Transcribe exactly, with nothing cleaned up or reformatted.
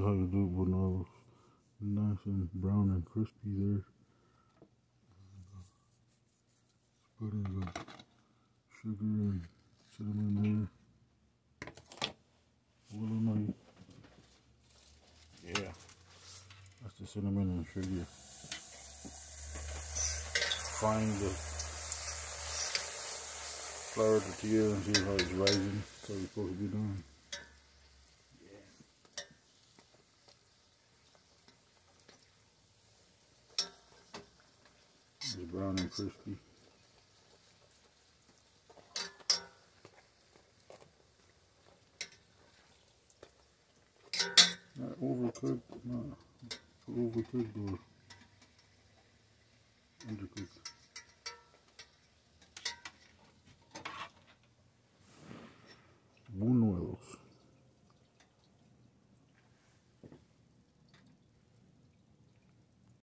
how you do it when all nice and brown and crispy there. Putting the sugar and cinnamon there. What am I? Yeah, that's the cinnamon and sugar. Find the flour tortilla and see how it's rising. That's how it's supposed to be done. It's brown and crispy. Not overcooked, not overcooked or undercooked. Buñuelos.